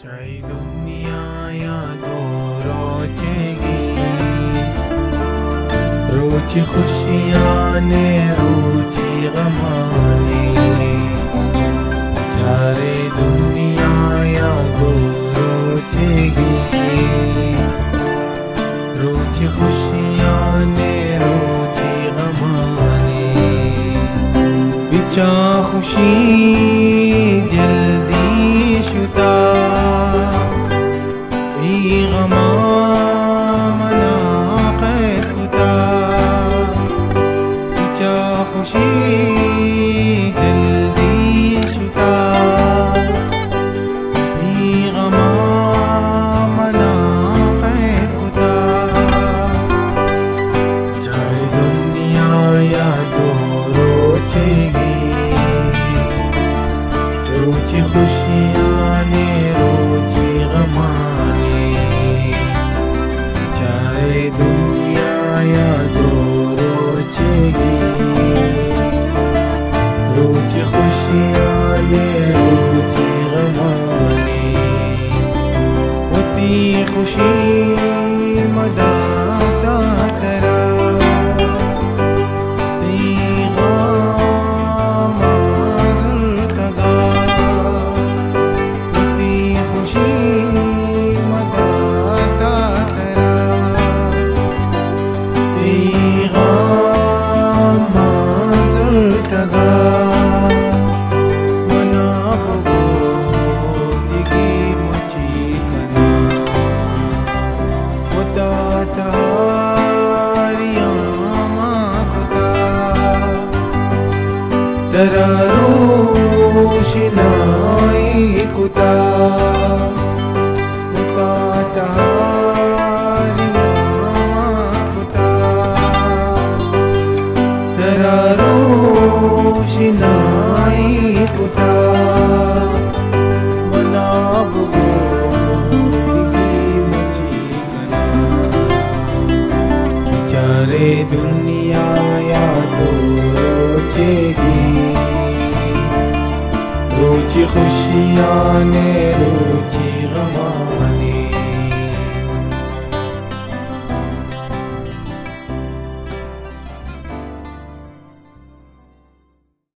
चाहे दुनिया यादों रोचेगी, रोज खुशियाँ ने रोजी गमाने, चाहे दुनिया यादों रोचेगी, रोज खुशियाँ ने रोजी गमाने, बिचा खुशी जल्दी शुदा गमा मना कैद खुदा, बिचा खुशी जल्दी शुदा गमा मना कैद खुदा, चाहे दुनिया यादों रोचेगी, रोज खुशियाँ ने रोजी गमाने, चाहे दुनिया यादों रोचेगी, रोज खुशियाँ ने रोजी गमाने, होती खुशी मदाता तेरा तेरा रोशनाई कुता कुता तारिया कुता, तेरा रोशनाई कुता मना बुगो दिगी मची गना, बेचारे दुनिया यादों रोचेगी, रोज खुशियाँ ने